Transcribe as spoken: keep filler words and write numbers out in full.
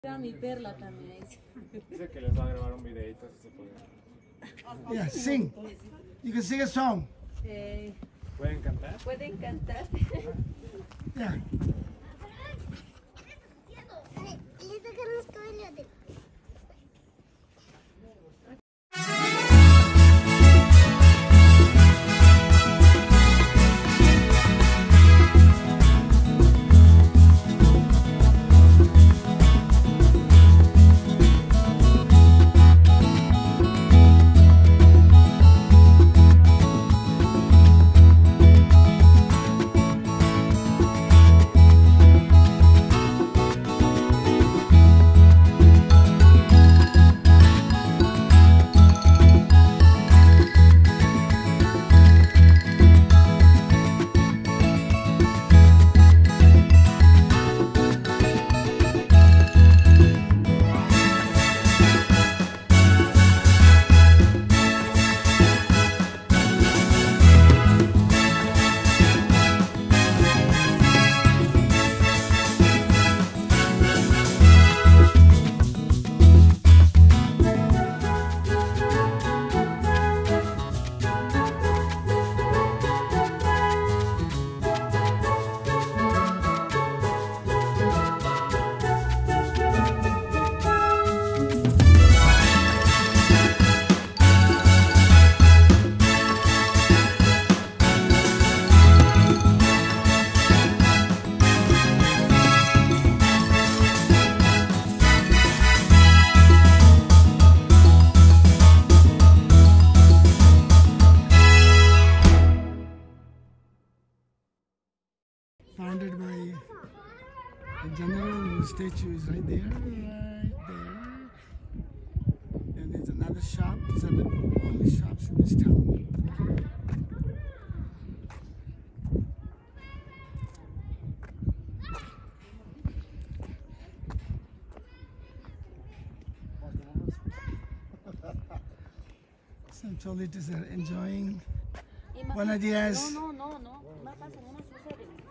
Era mi perla también. Dice que les va a grabar un videito si se puede. Yeah, sing. You can sing a song. Eh, ¿Pueden cantar? Pueden cantar. Yeah. Le tocan los cabellos de... Founded by the general, whose statue is right there, right there. And there's another shop. These are the only shops in this town. Some cholitas are enjoying. Buenos días. No, no, no, no. No pasa, no nos sucede.